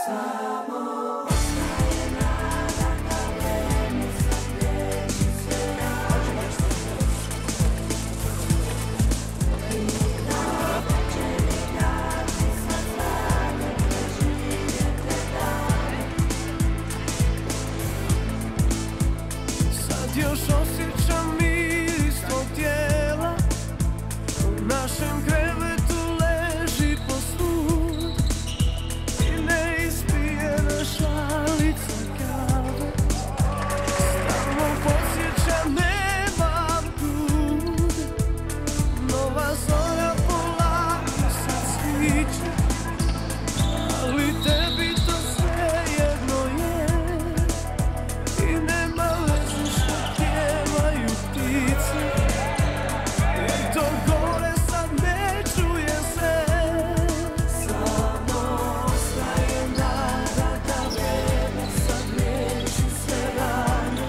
Još osjećam miris tvog tijela, u našem krevetu leži posud i neispijena šalica kave. Stalno podsjećam, nemam kud, nova zora polako sad sviće, ali tebi to svejedno je i nema veze što pjevaju ptice, jer to gore sad ne čuje se. Samo ostaje nada da vrijeme sad liječi sve rane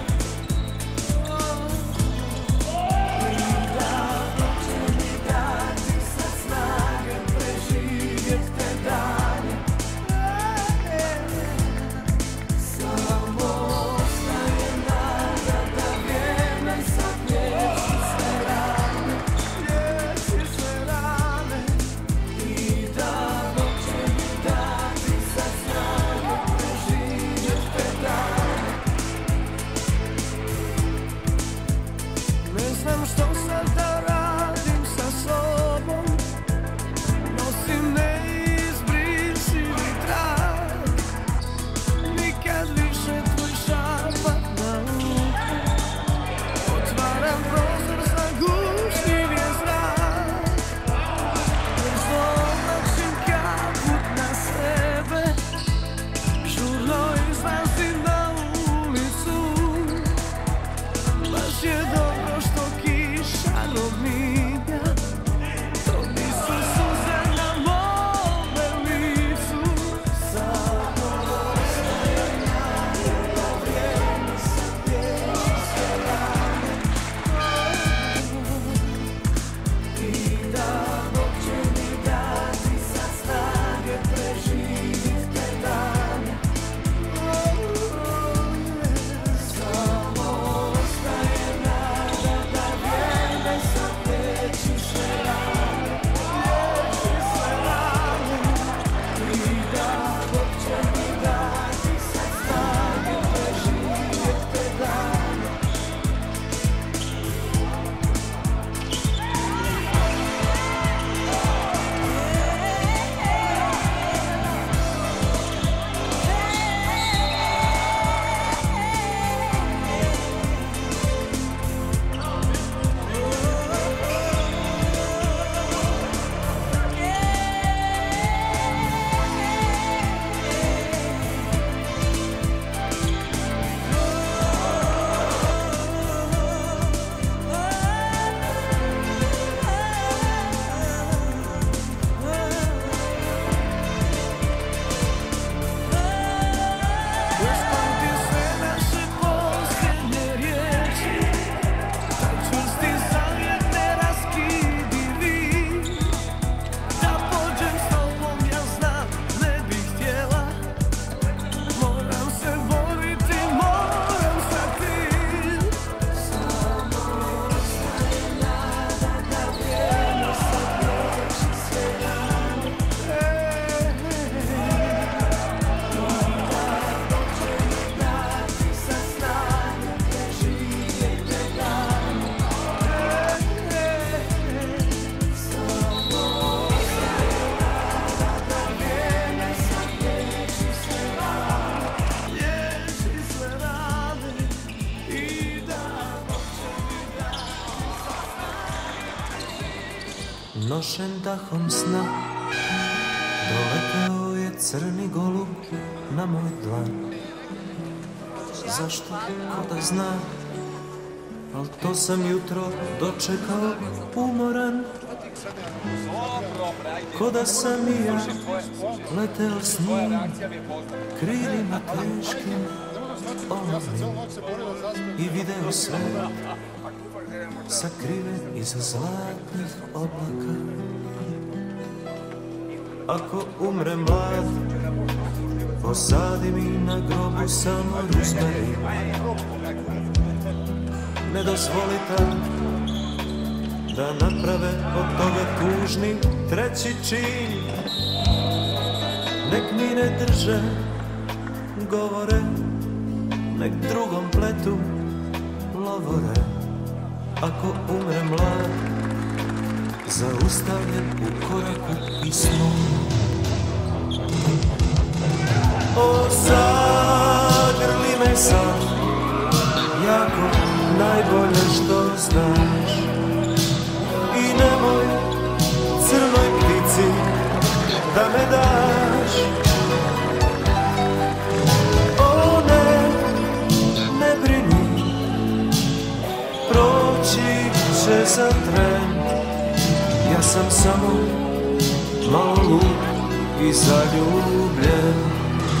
i da će mi dati sad snage preživjet te dane. Samo ostaje nada da vrijeme sad liječi sve rane, liječi sve rane i da će mi dati sad snage preživjet te dane. Ne znam što sad da radim sa sobom, nosim neizbrisivi trag, nikad više tvoj šapat na uhu, otvaram prozor za gušnjivije zrak, brzo oblačim kaput na sebe, žurno izlazim na ulicu, baš je dobro što kiša rominja, to nisu suze na mome licu. Samo ostaje nada da vrijeme sad liječi sve rane i da Bog će mi dati sad snage preživjet te dane. Samo ostaje nada da vrijeme sad liječi sve rane, liječi sve rane i da Bog će mi dati sad snage preživjet te dane. Još pamtim sve naše posljednje riječi, taj čvrsti zavjet neraskidivi, da pođem s tobom ja znam ne bih htjela, moram se boriti, moram sa tim. Samo ostaje nada da vrijeme sad liječi sve rane i da Bog će mi dati sad snage preživjet te dane. Samo ostaje nada da vrijeme sad liječi sve rane, liječi sve rane i da Bog će mi dati sad snage. Nošen dahom sna doleteo je crni golub na moj dlan. Zašto? Ko da zna, al to sam jutro dočekao umoran. Ko da sam i ja leteo s njim, krilima teškim, olovnim, i video sve sakriven iza zlatnih oblaka. Ako umrem mlad, Posadim i na grobu samo ruzmeri. Ne dozvoli tad da naprave od toga tužni treći čin. Nek mi ne drže govore, nek drugom pletu lovore. Ako umre mlad, zaustavljen u koraku pismo. O, zagrli me sad, jako, najbolje što znaš. I nemoj crnoj ptici da me daš. O ne, ne brini, proći će za tren. Ja sam samo malo lud i zaljubljen.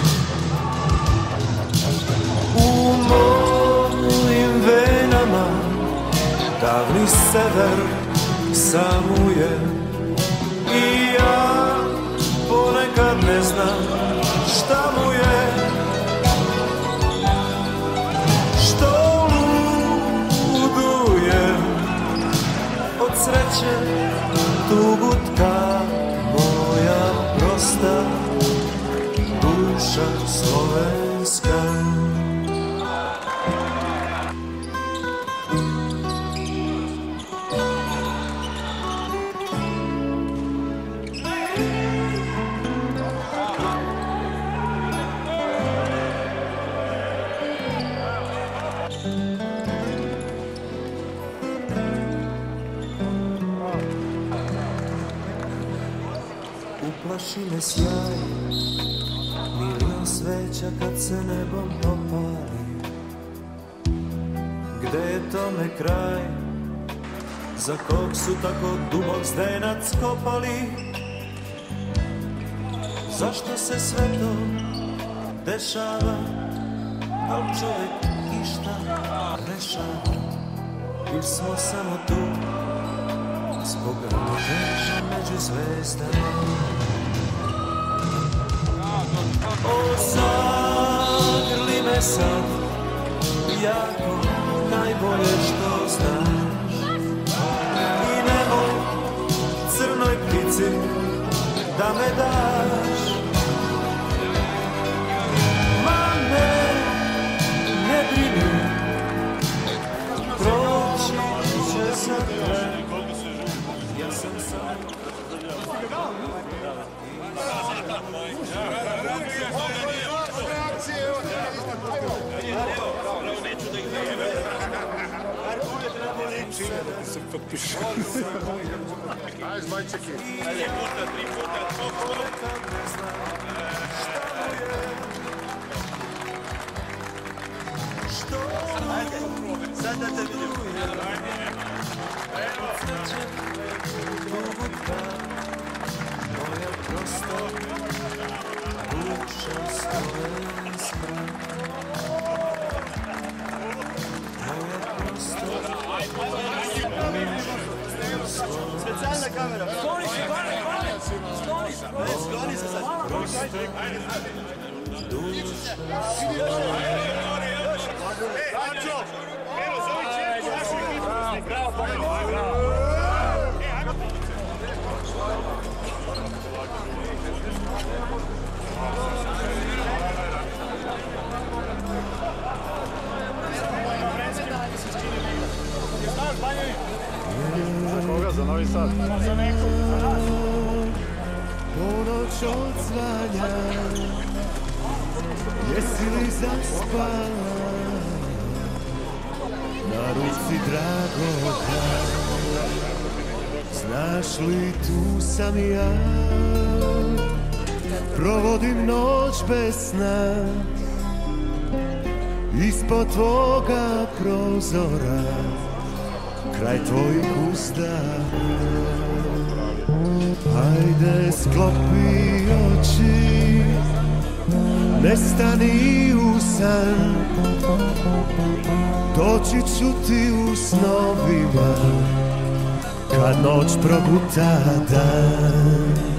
U mojim venama davni sever samuje. I ja ponekad ne znam šta mu je. Što luduje od sreće tugu tka moja prosta duša slovenska. Uplaši me sjaj, milion sveća kad se nebom popali. Gde je tome kraj, za kog su tako dubok zdenac kopali? Zašto se sve to dešava, da li čovek išta rešava? Ili smo samo tu zbog ravnoteže među zvezdama? O, zagrli me sad, jako, najbolje što znaš. I nemoj crnoj ptici da me daš. Ma ne, ne brini, proći će za tren. Ja sam sam se potpiše. Ajde, zbajčeki. Ajde, puta, 3 puta, ajde, sad da te vidim. moja prosta duša slovenska. Moja prosta Specijalna kamera. Skloni se, skloni se. Skloni se sad. duša Anđo! Evo, zove četku našu ekipu. Bravo, bravo. Za koga? Za Novi Sad? Za nekog. Ponoć odzvanja, jesi li zaspala? Na ruci dragoga, znaš li tu sam ja? Provodim noć bez sna, ispod tvoga prozora, kraj tvojih usta. Ajde, sklopi oči, nestani u san, doći ću ti u snovima, kad noć proguta dan.